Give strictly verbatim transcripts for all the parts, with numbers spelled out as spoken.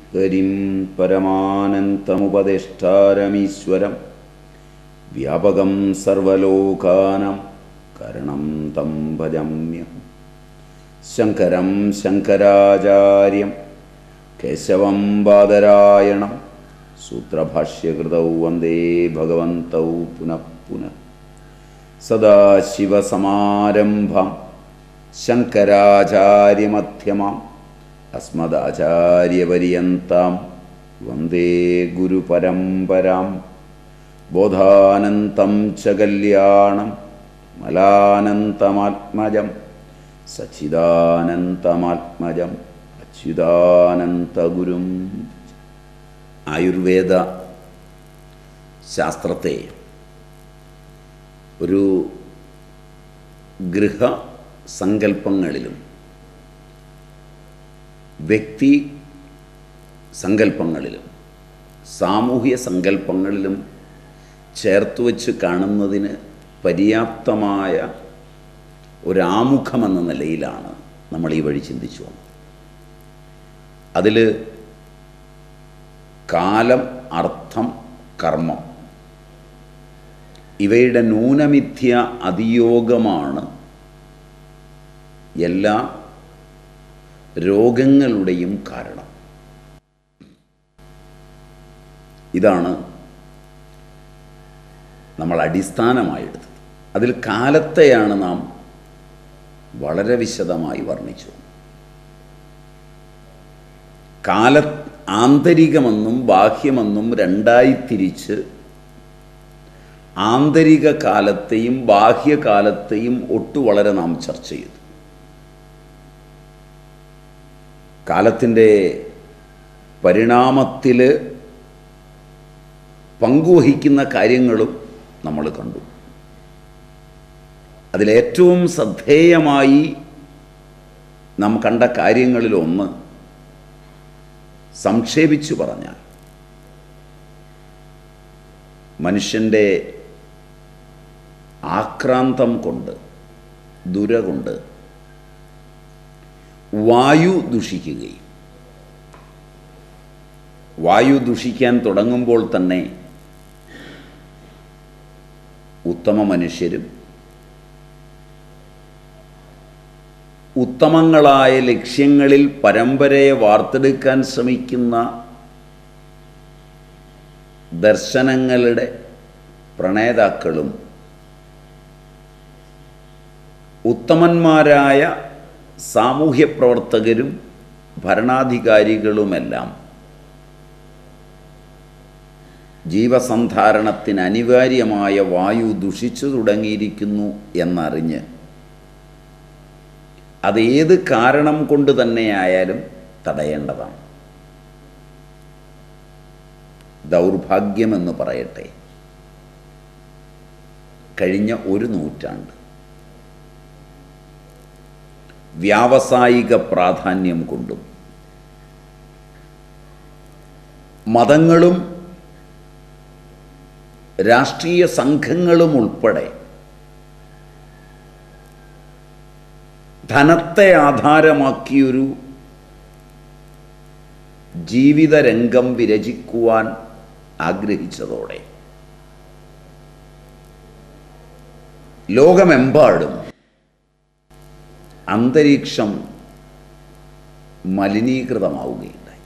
ഹരിം പരമാനന്തമുപദേഷ്ടാരമീശ്വരം വ്യാപകം സർവലോകാനാം കരണം തം ഭജമ്യഹം. ശങ്കരം ശങ്കരാചാര്യം കേശവം ബാദരായണം സൂത്രഭാഷ്യകൃതൗ വന്ദേ ഭഗവന്തൗ പുനഃ പുനഃ. സദാശിവസമാരംഭം ശങ്കരാചാര്യമധ്യമാം അസ്മദാചാര്യപര്യന്താം വന്ദേ ഗുരുപരമ്പരാം. ബോധാനന്തം ച കല്യാണം മലാനന്തമാത്മജം സച്ചിദാനന്തമാത്മജം അച്യുതാനന്തഗുരും. ആയുർവേദ ശാസ്ത്രത്തെ ഒരു ഗൃഹസങ്കല്പങ്ങളിലും വ്യക്തി സങ്കല്പങ്ങളിലും സാമൂഹ്യ സങ്കല്പങ്ങളിലും ചേർത്ത് വച്ച് കാണുന്നതിന് പര്യാപ്തമായ ഒരാമുഖമെന്ന നിലയിലാണ് നമ്മൾ ഈ വഴി ചിന്തിച്ചു വന്നത്. അതിൽ കാലം, അർത്ഥം, കർമ്മം ഇവയുടെ ന്യൂനമിഥ്യ അതിയോഗമാണ് എല്ലാ രോഗങ്ങളുടെയും കാരണം. ഇതാണ് നമ്മൾ അടിസ്ഥാനമായെടുത്തത്. അതിൽ കാലത്തെയാണ് നാം വളരെ വിശദമായി വർണ്ണിച്ചു. കാല ആന്തരികമെന്നും ബാഹ്യമെന്നും രണ്ടായി തിരിച്ച് ആന്തരിക കാലത്തെയും ബാഹ്യകാലത്തെയും ഒട്ടു വളരെ നാം ചർച്ച ചെയ്തു. കാലത്തിൻ്റെ പരിണാമത്തിൽ പങ്കുവഹിക്കുന്ന കാര്യങ്ങളും നമ്മൾ കണ്ടു. അതിലേറ്റവും ശ്രദ്ധേയമായി നാം കണ്ട കാര്യങ്ങളിലൊന്ന് സംക്ഷേപിച്ചു പറഞ്ഞാൽ മനുഷ്യൻ്റെ ആക്രാന്തം കൊണ്ട്, ദുര കൊണ്ട് വായു ദുഷിക്കുകയും വായു ദുഷിക്കാൻ തുടങ്ങുമ്പോൾ തന്നെ ഉത്തമ മനുഷ്യരും ഉത്തമങ്ങളായ ലക്ഷ്യങ്ങളിൽ പരമ്പരയെ വാർത്തെടുക്കാൻ ശ്രമിക്കുന്ന ദർശനങ്ങളുടെ പ്രണേതാക്കളും ഉത്തമന്മാരായ സാമൂഹ്യ പ്രവർത്തകരും ഭരണാധികാരികളുമെല്ലാം ജീവസന്ധാരണത്തിന് അനിവാര്യമായ വായു ദുഷിച്ചു തുടങ്ങിയിരിക്കുന്നു എന്നറിഞ്ഞ് അതേത് കാരണം കൊണ്ട് തന്നെയായാലും തടയേണ്ടതാണ്. ദൗർഭാഗ്യമെന്ന് പറയട്ടെ, കഴിഞ്ഞ ഒരു നൂറ്റാണ്ട് വ്യാവസായിക പ്രാധാന്യം കൊണ്ടും മതങ്ങളും രാഷ്ട്രീയ സംഘങ്ങളും ഉൾപ്പെടെ ധനത്തെ ആധാരമാക്കിയൊരു ജീവിതരംഗം വിരചിക്കുവാൻ ആഗ്രഹിച്ചതോടെ ലോകമെമ്പാടും അന്തരീക്ഷം മലിനീകൃതമാവുകയുണ്ടായി.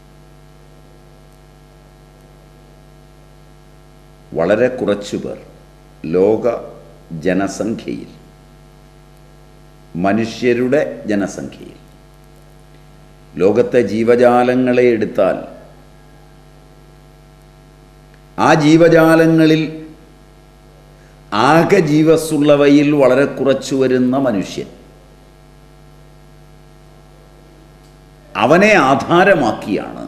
വളരെ കുറച്ചു പേർ ലോക ജനസംഖ്യയിൽ, മനുഷ്യരുടെ ജനസംഖ്യയിൽ, ലോകത്തെ ജീവജാലങ്ങളെ എടുത്താൽ ആ ജീവജാലങ്ങളിൽ ആകെ ജീവസ്സുള്ളവയിൽ വളരെ കുറച്ചു വരുന്ന മനുഷ്യൻ, അവനെ ആധാരമാക്കിയാണ്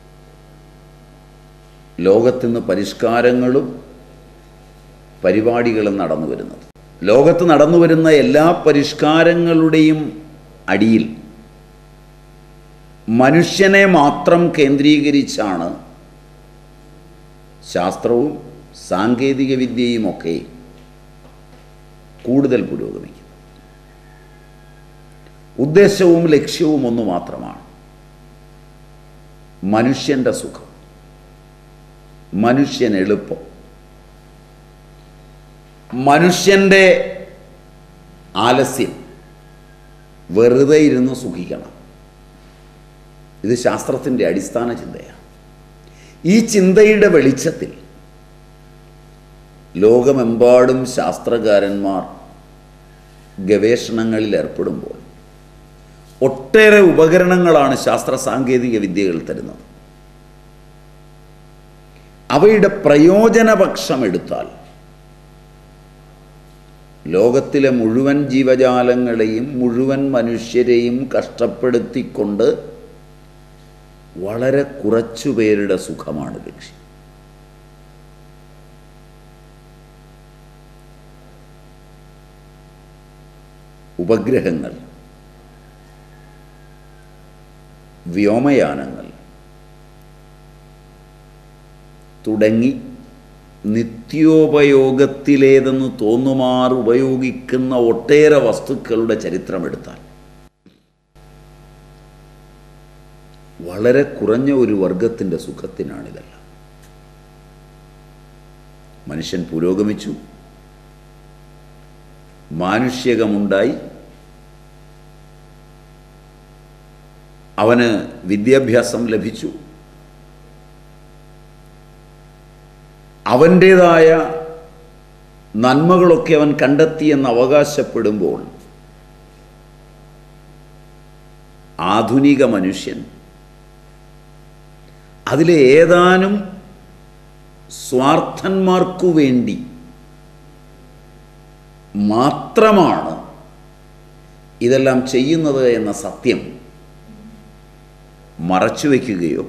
ലോകത്തിന്ന് പരിഷ്കാരങ്ങളും പരിപാടികളും നടന്നു വരുന്നത്. ലോകത്ത് നടന്നു വരുന്ന എല്ലാ പരിഷ്കാരങ്ങളുടെയും അടിയിൽ മനുഷ്യനെ മാത്രം കേന്ദ്രീകരിച്ചാണ് ശാസ്ത്രവും സാങ്കേതിക വിദ്യയുമൊക്കെ കൂടുതൽ പുരോഗമിക്കുന്നത്. ഉദ്ദേശവും ലക്ഷ്യവും ഒന്ന് മാത്രമാണ്. മനുഷ്യൻ്റെ സുഖം, മനുഷ്യൻ എളുപ്പം, മനുഷ്യൻ്റെ ആലസ്യം, വെറുതെ ഇരുന്ന് സുഖിക്കണം. ഇത് ശാസ്ത്രത്തിൻ്റെ അടിസ്ഥാന ചിന്തയാണ്. ഈ ചിന്തയുടെ വെളിച്ചത്തിൽ ലോകമെമ്പാടും ശാസ്ത്രകാരന്മാർ ഗവേഷണങ്ങളിൽ ഏർപ്പെടുമ്പോൾ ഒട്ടേറെ ഉപകരണങ്ങളാണ് ശാസ്ത്ര സാങ്കേതിക വിദ്യകൾ തരുന്നത്. അവയുടെ പ്രയോജനപക്ഷം എടുത്താൽ ലോകത്തിലെ മുഴുവൻ ജീവജാലങ്ങളെയും മുഴുവൻ മനുഷ്യരെയും കഷ്ടപ്പെടുത്തിക്കൊണ്ട് വളരെ കുറച്ചു പേരുടെ സുഖമാണ് ലക്ഷ്യം. ഉപഗ്രഹങ്ങൾ, വ്യോമയാനങ്ങൾ തുടങ്ങി നിത്യോപയോഗത്തിലേതെന്ന് തോന്നുമാർ ഉപയോഗിക്കുന്ന ഒട്ടേറെ വസ്തുക്കളുടെ ചരിത്രമെടുത്താൽ വളരെ കുറഞ്ഞ ഒരു വർഗത്തിൻ്റെ സുഖത്തിനാണിതെല്ലാം. മനുഷ്യൻ പുരോഗമിച്ചു, മാനുഷികമുണ്ടായി, അവന് വിദ്യാഭ്യാസം ലഭിച്ചു, അവൻ്റേതായ നന്മകളൊക്കെ അവൻ കണ്ടെത്തിയെന്ന് അവകാശപ്പെടുമ്പോൾ ആധുനിക മനുഷ്യൻ അതിലെ ഏതാനും സ്വാർത്ഥന്മാർക്കു വേണ്ടി മാത്രമാണ് ഇതെല്ലാം ചെയ്യുന്നത് എന്ന സത്യം മറച്ചുവെക്കുകയോ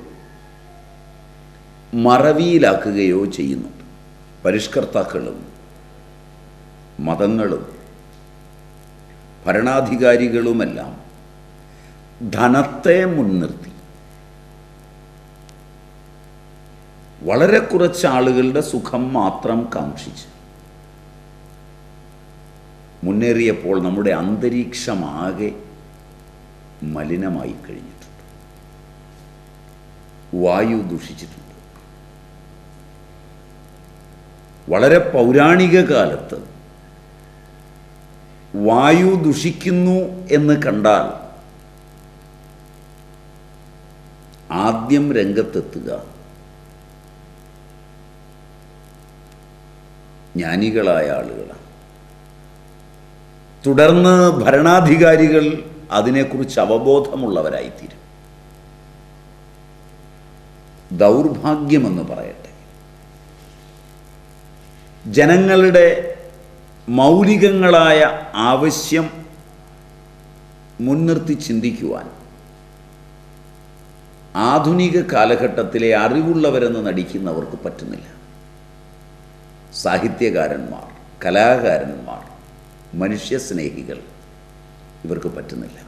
മറവിയിലാക്കുകയോ ചെയ്യുന്നുണ്ട്. പരിഷ്കർത്താക്കളും മതങ്ങളും ഭരണാധികാരികളുമെല്ലാം ധനത്തെ മുൻനിർത്തി വളരെ കുറച്ച് ആളുകളുടെ സുഖം മാത്രം കാക്ഷിച്ച് മുന്നേറിയപ്പോൾ നമ്മുടെ അന്തരീക്ഷമാകെ മലിനമായി കഴിഞ്ഞിട്ടുണ്ട്. വായു ദുഷിച്ചിട്ടുണ്ട്. വളരെ പൗരാണിക കാലത്ത് വായു ദുഷിക്കുന്നു എന്ന് കണ്ടാൽ ആദ്യം രംഗത്തെത്തുക ജ്ഞാനികളായ ആളുകളാണ്. തുടർന്ന് ഭരണാധികാരികൾ അതിനെക്കുറിച്ച് അവബോധമുള്ളവരായിത്തീരും. ദൗർഭാഗ്യമെന്ന് പറയട്ടെ, ജനങ്ങളുടെ മൗലികങ്ങളായ ആവശ്യം മുൻനിർത്തി ചിന്തിക്കുവാൻ ആധുനിക കാലഘട്ടത്തിലെ അറിവുള്ളവരെന്ന് നടിക്കുന്നവർക്ക് പറ്റുന്നില്ല. സാഹിത്യകാരന്മാർ, കലാകാരന്മാർ, മനുഷ്യസ്നേഹികൾ ഇവർക്ക് പറ്റുന്നില്ല.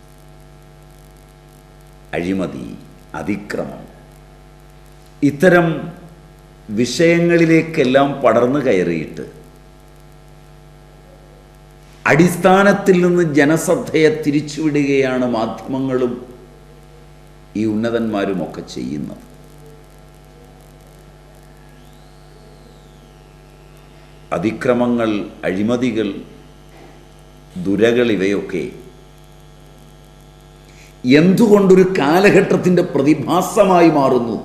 അഴിമതി, അതിക്രമം, ഇത്തരം വിഷയങ്ങളിലേക്കെല്ലാം പടർന്നു കയറിയിട്ട് അടിസ്ഥാനത്തിൽ നിന്ന് ജനശ്രദ്ധയെ തിരിച്ചുവിടുകയാണ് മാധ്യമങ്ങളും ഈ ഉന്നതന്മാരുമൊക്കെ ചെയ്യുന്നത്. അതിക്രമങ്ങൾ, അഴിമതികൾ, ദുരകൾ ഇവയൊക്കെ എന്തുകൊണ്ടൊരു കാലഘട്ടത്തിൻ്റെ പ്രതിഭാസമായി മാറുന്നു?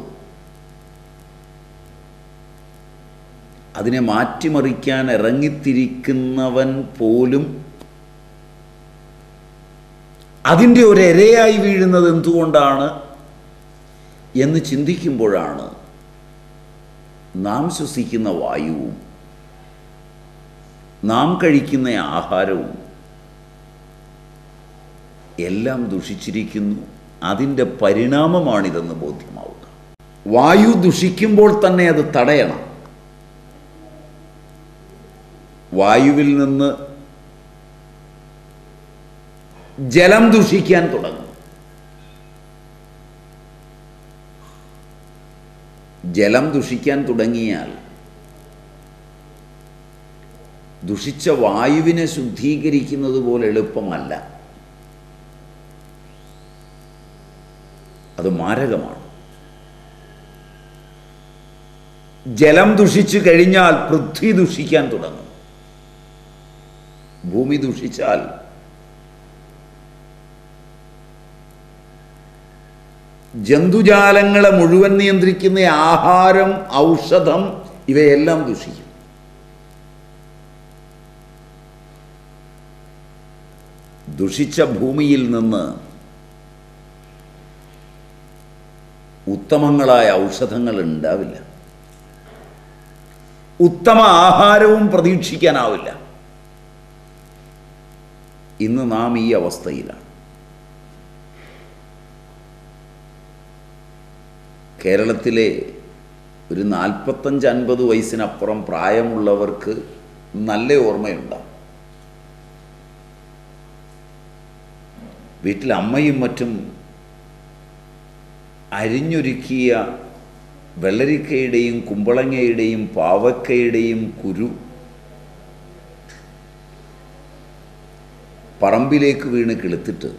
അതിനെ മാറ്റിമറിക്കാൻ ഇറങ്ങിത്തിരിക്കുന്നവൻ പോലും അതിൻ്റെ ഒരു ഇരയായി വീഴുന്നത് എന്തുകൊണ്ടാണ് എന്ന് ചിന്തിക്കുമ്പോഴാണ് നാം ശ്വസിക്കുന്ന വായുവും നാം കഴിക്കുന്ന ആഹാരവും എല്ലാം ദുഷിച്ചിരിക്കുന്നു. അതിൻ്റെ പരിണാമമാണിതെന്ന് ബോധ്യമാവുക. വായു ദുഷിക്കുമ്പോൾ തന്നെ അത് തടയണം. വായുവിൽ നിന്ന് ജലം ദുഷിക്കാൻ തുടങ്ങും. ജലം ദുഷിക്കാൻ തുടങ്ങിയാൽ ദുഷിച്ച വായുവിനെ ശുദ്ധീകരിക്കുന്നത് പോലെ എളുപ്പമല്ല. അത് മാരകമാണ്. ജലം ദുഷിച്ചു കഴിഞ്ഞാൽ പൃഥ്വി ദുഷിക്കാൻ തുടങ്ങും. ഭൂമി ദുഷിച്ചാൽ ജന്തുജാലങ്ങളെ മുഴുവൻ നിയന്ത്രിക്കുന്ന ആഹാരം, ഔഷധം ഇവയെല്ലാം ദുഷിക്കും. ദുഷിച്ച ഭൂമിയിൽ നിന്ന് ഉത്തമങ്ങളായ ഔഷധങ്ങൾ ഉണ്ടാവില്ല. ഉത്തമ ആഹാരവും പ്രതീക്ഷിക്കാനാവില്ല. ഇന്ന് നാം ഈ അവസ്ഥയിലാണ്. കേരളത്തിലെ ഒരു നാൽപ്പത്തഞ്ച് അൻപത് വയസ്സിനപ്പുറം പ്രായമുള്ളവർക്ക് നല്ല ഓർമ്മയുണ്ടാവും. വീട്ടിൽ അമ്മയും മറ്റും അരിഞ്ഞൊരുക്കിയ വെള്ളരിക്കയുടെയും കുമ്പളങ്ങയുടെയും പാവക്കയുടെയും കുരു പറമ്പിലേക്ക് വീണ് കിളുത്തിട്ട്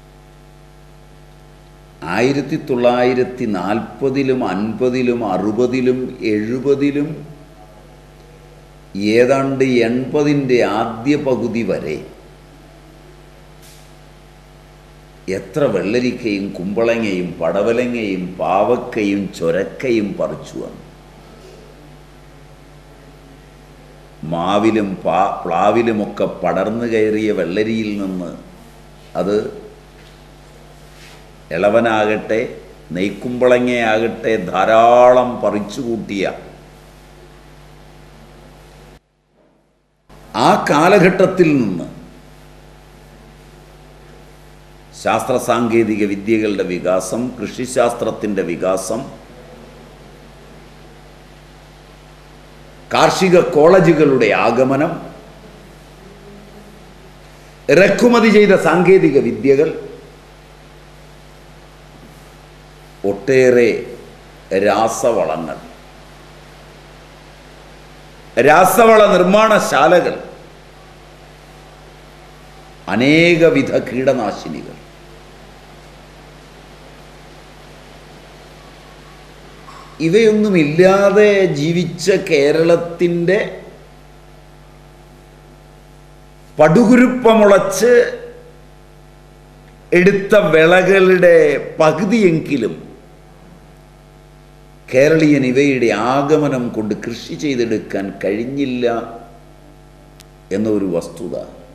ആയിരത്തി തൊള്ളായിരത്തി നാൽപ്പതിലും അൻപതിലും അറുപതിലും എഴുപതിലും ഏതാണ്ട് എൺപതിൻ്റെ ആദ്യ പകുതി വരെ എത്ര വെള്ളരിക്കയും കുമ്പളങ്ങയും പടവലങ്ങയും പാവക്കയും ചൊരക്കയും പറിച്ചു വന്നു. മാവിലും പാ പ്ലാവിലുമൊക്കെ പടർന്നു കയറിയ വെള്ളരിയിൽ നിന്ന് അത് ഇളവനാകട്ടെ നെയ്ക്കുമ്പളങ്ങയാകട്ടെ ധാരാളം പറിച്ചു കൂട്ടിയ ആ കാലഘട്ടത്തിൽ നിന്ന് ശാസ്ത്ര സാങ്കേതിക വിദ്യകളുടെ വികാസം, കൃഷിശാസ്ത്രത്തിൻ്റെ വികാസം, കാർഷിക കോളേജുകളുടെ ആഗമനം, ഇറക്കുമതി ചെയ്ത സാങ്കേതിക വിദ്യകൾ, ഒട്ടേറെ രാസവളങ്ങൾ, രാസവള നിർമ്മാണശാലകൾ, അനേകവിധ കീടനാശിനികൾ, ഇവയൊന്നുമില്ലാതെ ജീവിച്ച കേരളത്തിൻ്റെ പടുകുരുപ്പമുളച്ച് എടുത്ത വിളകളുടെ പകുതിയെങ്കിലും കേരളീയൻ ഇവയുടെ ആഗമനം കൊണ്ട് കൃഷി ചെയ്തെടുക്കാൻ കഴിഞ്ഞില്ല എന്നൊരു വസ്തുത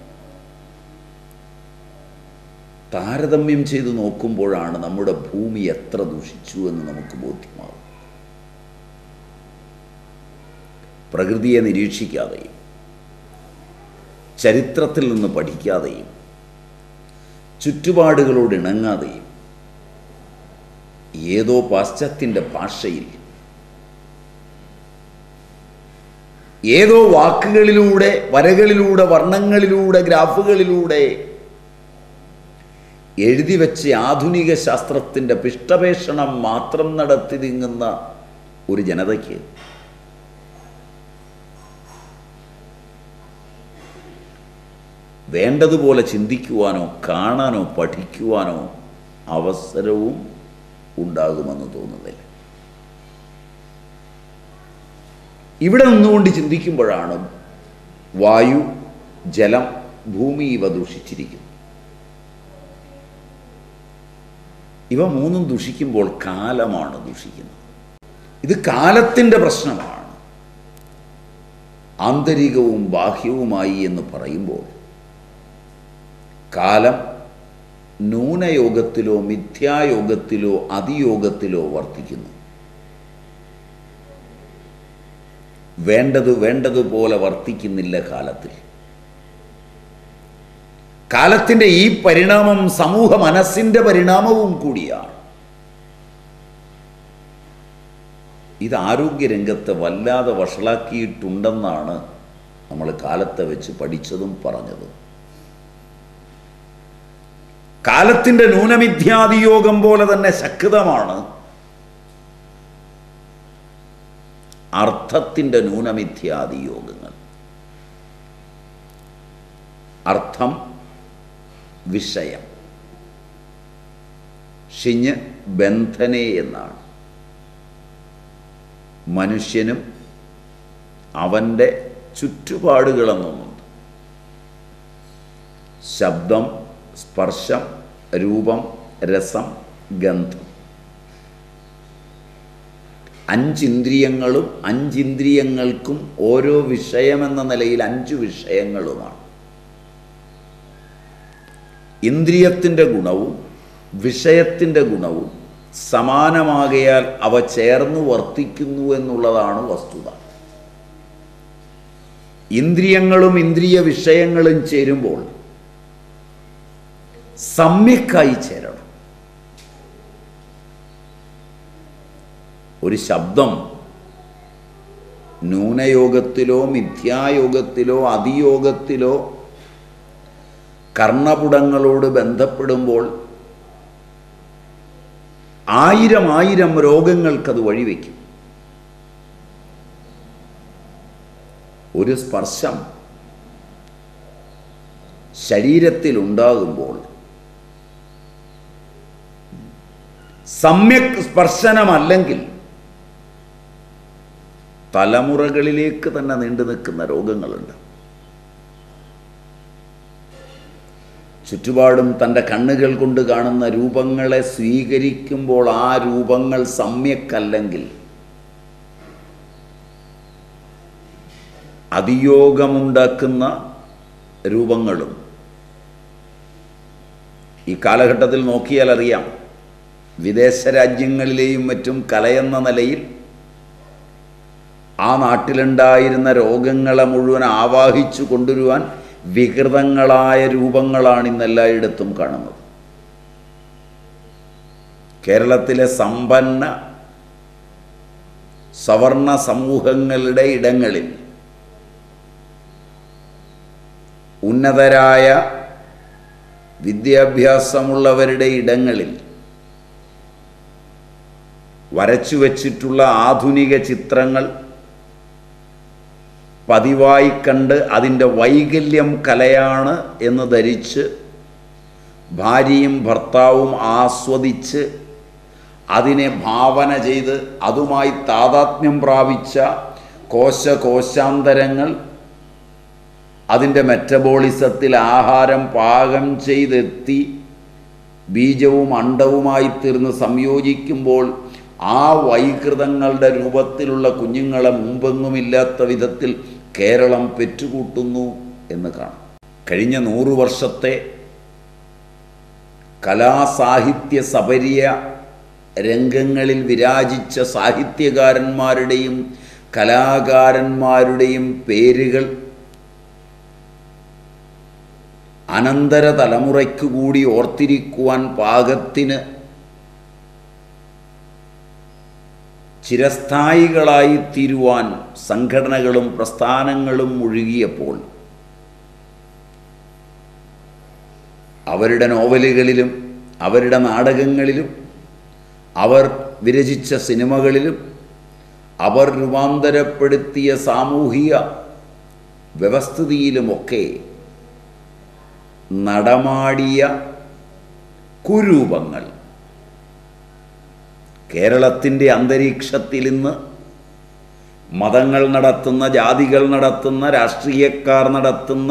താരതമ്യം ചെയ്ത് നോക്കുമ്പോഴാണ് നമ്മുടെ ഭൂമി എത്ര ദുഷിച്ചു എന്ന് നമുക്ക് ബോധ്യമാകും. പ്രകൃതിയെ നിരീക്ഷിക്കാതെയും ചരിത്രത്തിൽ നിന്ന് പഠിക്കാതെയും ചുറ്റുപാടുകളോട് ഇണങ്ങാതെയും ഏതോ പാശ്ചാത്യൻ്റെ ഭാഷയിൽ ഏതോ വാക്കുകളിലൂടെ, വരകളിലൂടെ, വർണ്ണങ്ങളിലൂടെ, ഗ്രാഫുകളിലൂടെ എഴുതി വെച്ച് ആധുനിക ശാസ്ത്രത്തിൻ്റെ പിഷ്ടപേഷണം മാത്രം നടത്തി നീങ്ങുന്ന ഒരു ജനതയ്ക്ക് വേണ്ടതുപോലെ ചിന്തിക്കുവാനോ കാണാനോ പഠിക്കുവാനോ അവസരവും ഉണ്ടാകുമെന്ന് തോന്നുന്നില്ല. ഇവിടെ നിന്നുകൊണ്ട് ചിന്തിക്കുമ്പോഴാണ് വായു, ജലം, ഭൂമി ഇവ ദൂഷിച്ചിരിക്കുന്നു. ഇവ മൂന്നും ദുഷിക്കുമ്പോൾ കാലമാണ് ദുഷിക്കുന്നത്. ഇത് കാലത്തിൻ്റെ പ്രശ്നമാണ്. ആന്തരികവും ബാഹ്യവുമായി എന്ന് പറയുമ്പോൾ കാലം ന്യൂനയോഗത്തിലോ മിഥ്യായോഗത്തിലോ അതിയോഗത്തിലോ വർത്തിക്കുന്നു. വേണ്ടത് വേണ്ടതുപോലെ വർത്തിക്കുന്നില്ല കാലത്തിൽ. കാലത്തിൻ്റെ ഈ പരിണാമം സമൂഹ മനസ്സിൻ്റെ പരിണാമവും കൂടിയാണ്. ഇത് ആരോഗ്യരംഗത്തെ വല്ലാതെ വഷളാക്കിയിട്ടുണ്ടെന്നാണ് നമ്മൾ കാലത്തെ വെച്ച് പഠിച്ചതും പറഞ്ഞതും. കാലത്തിൻ്റെ ന്യൂനമിഥ്യാദിയോഗം പോലെ തന്നെ ശക്തമാണ് അർത്ഥത്തിൻ്റെ ന്യൂനമിഥ്യാദിയോഗങ്ങൾ. അർത്ഥം വിഷയം, ഷിഞ്ഞ് ബന്ധനെ എന്നാണ്. മനുഷ്യനും അവൻ്റെ ചുറ്റുപാടുകളെന്നുമുണ്ട്. ശബ്ദം, സ്പർശം, രൂപം, രസം, ഗന്ധം. അഞ്ചിന്ദ്രിയങ്ങളും അഞ്ചിന്ദ്രിയങ്ങൾക്കും ഓരോ വിഷയമെന്ന നിലയിൽ അഞ്ചു വിഷയങ്ങളുമാണ്. ഇന്ദ്രിയത്തിൻ്റെ ഗുണവും വിഷയത്തിൻ്റെ ഗുണവും സമാനമാകയാൽ അവ ചേർന്ന് വർത്തിക്കുന്നു എന്നുള്ളതാണ് വസ്തുത. ഇന്ദ്രിയങ്ങളും ഇന്ദ്രിയ വിഷയങ്ങളും ചേരുമ്പോൾ സമ്യക്കായി ചേരണം. ഒരു ശബ്ദം ന്യൂനയോഗത്തിലോ മിഥ്യായോഗത്തിലോ അതിയോഗത്തിലോ കർണപുടങ്ങളോട് ബന്ധപ്പെടുമ്പോൾ ആയിരം ആയിരം രോഗങ്ങൾക്കത് വഴിവെക്കും. ഒരു സ്പർശം ശരീരത്തിലുണ്ടാകുമ്പോൾ സമ്യക് സ്പർശനമല്ലെങ്കിൽ തലമുറകളിലേക്ക് തന്നെ നീണ്ടു നിൽക്കുന്ന രോഗങ്ങളുണ്ട്. ചുറ്റുപാടും തൻ്റെ കണ്ണുകൾ കൊണ്ട് കാണുന്ന രൂപങ്ങളെ സ്വീകരിക്കുമ്പോൾ ആ രൂപങ്ങൾ സമ്യക്കല്ലെങ്കിൽ അതിയോഗമുണ്ടാക്കുന്ന രൂപങ്ങളും ഈ കാലഘട്ടത്തിൽ നോക്കിയാൽ അറിയാം. വിദേശ രാജ്യങ്ങളിലെയും മറ്റും കലയെന്ന നിലയിൽ ആ നാട്ടിലുണ്ടായിരുന്ന രോഗങ്ങളെ മുഴുവൻ ആവാഹിച്ചു കൊണ്ടുവരുവാൻ വികൃതങ്ങളായ രൂപങ്ങളാണ് ഇന്നെല്ലായിടത്തും കാണുന്നത്. കേരളത്തിലെ സമ്പന്ന സവർണ സമൂഹങ്ങളുടെ ഇടങ്ങളിൽ ഉന്നതരായ വിദ്യാഭ്യാസമുള്ളവരുടെ ഇടങ്ങളിൽ വരച്ചു വച്ചിട്ടുള്ള ആധുനിക ചിത്രങ്ങൾ പതിവായി കണ്ട് അതിൻ്റെ വൈകല്യം കലയാണ് എന്ന് ധരിച്ച് ഭാര്യയും ഭർത്താവും ആസ്വദിച്ച് അതിനെ ഭാവന ചെയ്ത് അതുമായി താതാത്മ്യം പ്രാപിച്ച കോശകോശാന്തരങ്ങൾ അതിൻ്റെ മെറ്റബോളിസത്തിൽ ആഹാരം പാകം ചെയ്തെത്തി ബീജവും അണ്ഡവുമായി തീർന്ന് സംയോജിക്കുമ്പോൾ ആ വൈകൃതങ്ങളുടെ രൂപത്തിലുള്ള കുഞ്ഞുങ്ങളെ മുമ്പെങ്ങുമില്ലാത്ത വിധത്തിൽ കേരളം പെറ്റുകൂട്ടുന്നു എന്ന് കാണാം. കഴിഞ്ഞ നൂറു വർഷത്തെ കലാസാഹിത്യ സപര്യ രംഗങ്ങളിൽ വിരാജിച്ച സാഹിത്യകാരന്മാരുടെയും കലാകാരന്മാരുടെയും പേരുകൾ അനന്തര തലമുറയ്ക്ക് കൂടി ഓർത്തിരിക്കുവാൻ പാകത്തിന് ചിരസ്ഥായികളായി തീരുവാൻ സംഘടനകളും പ്രസ്ഥാനങ്ങളും മുഴുകിയപ്പോൾ അവരുടെ നോവലുകളിലും അവരുടെ നാടകങ്ങളിലും അവർ വിരചിച്ച സിനിമകളിലും അവർ രൂപാന്തരപ്പെടുത്തിയ സാമൂഹിക വ്യവസ്ഥിതിയിലുമൊക്കെ നടമാടിയ കുരൂപങ്ങൾ കേരളത്തിൻ്റെ അന്തരീക്ഷത്തിൽ ഇന്ന് മതങ്ങൾ നടത്തുന്ന, ജാതികൾ നടത്തുന്ന, രാഷ്ട്രീയക്കാർ നടത്തുന്ന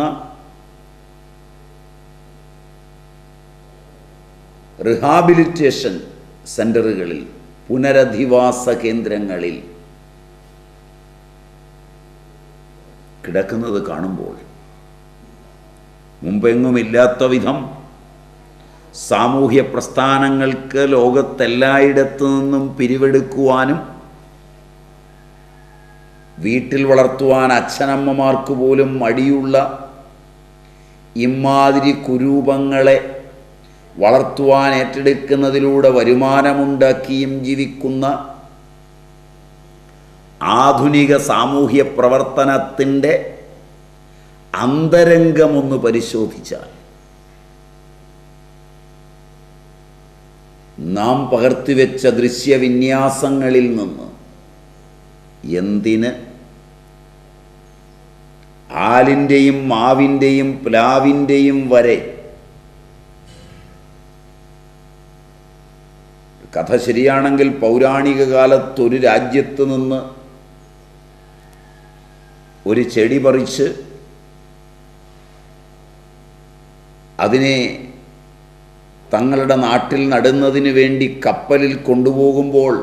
റിഹാബിലിറ്റേഷൻ സെൻ്ററുകളിൽ, പുനരധിവാസ കേന്ദ്രങ്ങളിൽ കിടക്കുന്നത് കാണുമ്പോൾ മുമ്പെങ്ങുമില്ലാത്ത വിധം സാമൂഹ്യ പ്രസ്ഥാനങ്ങൾക്ക് ലോകത്തെല്ലായിടത്തു നിന്നും പിരിവെടുക്കുവാനും വീട്ടിൽ വളർത്തുവാൻ അച്ഛനമ്മമാർക്ക് പോലും മടിയുള്ള ഇമാതിരി കുരൂപങ്ങളെ വളർത്തുവാൻ ഏറ്റെടുക്കുന്നതിലൂടെ വരുമാനമുണ്ടാക്കിയും ജീവിക്കുന്ന ആധുനിക സാമൂഹ്യ പ്രവർത്തനത്തിൻ്റെ അന്തരംഗമൊന്ന് പരിശോധിച്ചാൽ നാം പകർത്തിവെച്ച ദൃശ്യവിന്യാസങ്ങളിൽ നിന്ന് എന്തിന് ആലിൻ്റെയും മാവിൻ്റെയും പ്ലാവിൻ്റെയും വരെ കഥ ശരിയാണെങ്കിൽ പൗരാണിക കാലത്തൊരു രാജ്യത്ത് നിന്ന് ഒരു ചെടി പറിച്ച് അതിനെ തങ്ങളുടെ നാട്ടിൽ നടുന്നതിന് വേണ്ടി കപ്പലിൽ കൊണ്ടുപോകുമ്പോൾ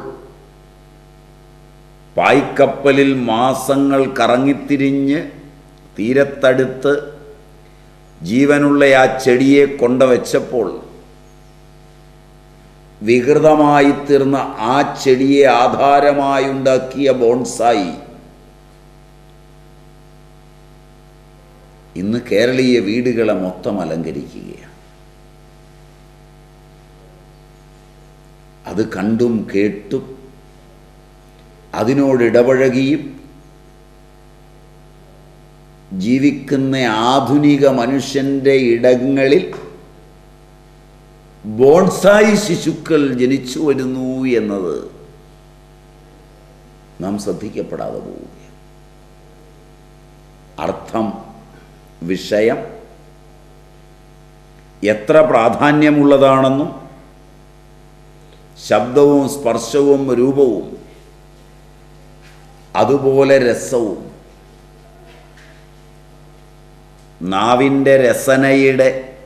പായ്ക്കപ്പലിൽ മാസങ്ങൾ കറങ്ങിത്തിരിഞ്ഞ് തീരത്തടുത്ത് ജീവനുള്ള ആ ചെടിയെ കൊണ്ടുവച്ചപ്പോൾ വികൃതമായി തീർന്ന ആ ചെടിയെ ആധാരമായി ഉണ്ടാക്കിയ ബോൺസായി ഇന്ന് കേരളീയ വീടുകളെ മൊത്തം അലങ്കരിക്കുകയാണ്. അത് കണ്ടും കേട്ടും അതിനോടിടപഴകിയും ജീവിക്കുന്ന ആധുനിക മനുഷ്യൻ്റെ ഇടങ്ങളിൽ ബോൺസായി ശിശുക്കൾ ജനിച്ചു വരുന്നു എന്നത് നാം ശ്രദ്ധിക്കപ്പെടാതെ പോവുകയാണ്. അർത്ഥം, വിഷയം എത്ര പ്രാധാന്യമുള്ളതാണെന്നും ശബ്ദവും സ്പർശവും രൂപവും അതുപോലെ രസവും നാവിൻ്റെ രസനയുടെ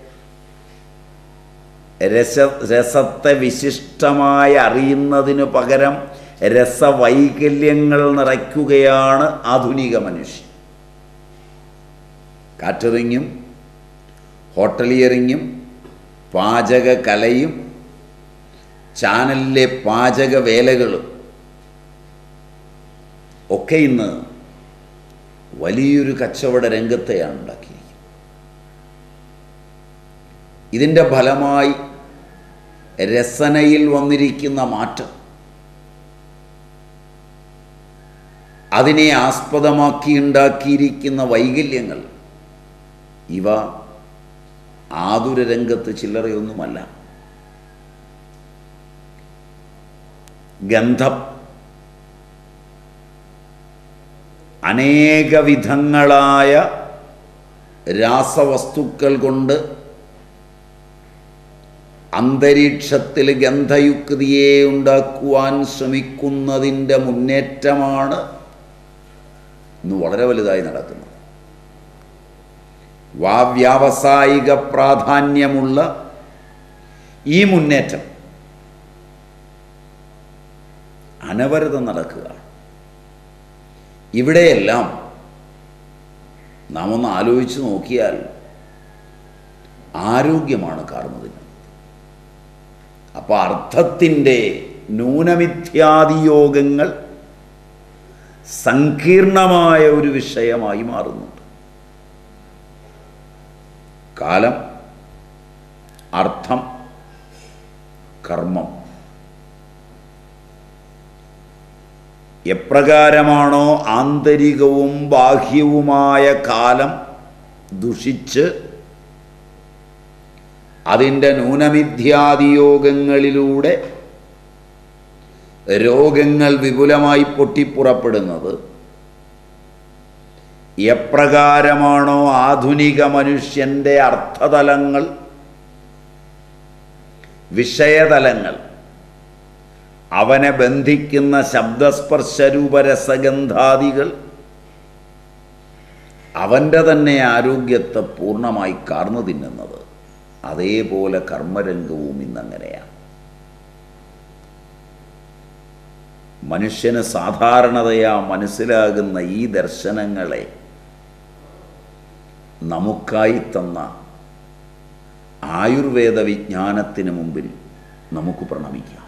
രസ രസത്തെ വിശിഷ്ടമായി അറിയുന്നതിനു പകരം രസവൈകല്യങ്ങൾ നിറയ്ക്കുകയാണ് ആധുനിക മനുഷ്യൻ. കാറ്ററിങ്ങും ഹോട്ടലിയറിങ്ങും പാചക കലയും ചാനലിലെ പാചക വേലകളും ഒക്കെ ഇന്ന് വലിയൊരു കച്ചവട രംഗത്തെയാണ് ഉണ്ടാക്കിയിരിക്കുന്നത്. ഇതിൻ്റെ ഫലമായി രസനയിൽ വന്നിരിക്കുന്ന മാറ്റം, അതിനെ ആസ്പദമാക്കി ഉണ്ടാക്കിയിരിക്കുന്ന വൈകല്യങ്ങൾ, ഇവ ആതുര രംഗത്ത് ചില്ലറയൊന്നുമല്ല. ഗന്ധം അനേകവിധങ്ങളായ രാസവസ്തുക്കൾ കൊണ്ട് അന്തരീക്ഷത്തിൽ ഗന്ധയുക്തിയെ ഉണ്ടാക്കുവാൻ ശ്രമിക്കുന്നതിൻ്റെ മുന്നേറ്റമാണ് ഇന്ന് വളരെ വലുതായി നടക്കുന്നത്. വാ വ്യാവസായിക പ്രാധാന്യമുള്ള ഈ മുന്നേറ്റം അനവരതം നടക്കുക. ഇവിടെയെല്ലാം നാം ഒന്ന് ആലോചിച്ച് നോക്കിയാൽ ആരോഗ്യമാണ് കാർന്നതിന്. അപ്പോൾ അർത്ഥത്തിൻ്റെ ന്യൂനമിഥ്യാദിയോഗങ്ങൾ സങ്കീർണമായ ഒരു വിഷയമായി മാറുന്നുണ്ട്. കാലം, അർത്ഥം, കർമ്മം എപ്രകാരമാണോ ആന്തരികവും ബാഹ്യവുമായ കാലം ദുഷിച്ച് അതിൻ്റെ ന്യൂനമിഥ്യാദിയോഗങ്ങളിലൂടെ രോഗങ്ങൾ വിപുലമായി പൊട്ടിപ്പുറപ്പെടുന്നത്, എപ്രകാരമാണോ ആധുനിക മനുഷ്യൻ്റെ അർത്ഥതലങ്ങൾ, വിഷയതലങ്ങൾ, അവനെ ബന്ധിക്കുന്ന ശബ്ദസ്പർശരൂപരസഗന്ധാദികൾ അവൻ്റെ തന്നെ ആരോഗ്യത്തെ പൂർണ്ണമായി കാർന്നു തിന്നുന്നത്, അതേപോലെ കർമ്മരംഗവും ഇന്നങ്ങനെയാണ്. മനുഷ്യന് സാധാരണതയാ മനസ്സിലാകുന്ന ഈ ദർശനങ്ങളെ നമുക്കായി തന്ന ആയുർവേദ വിജ്ഞാനത്തിന് മുമ്പിൽ നമുക്ക് പ്രണമിക്കാം.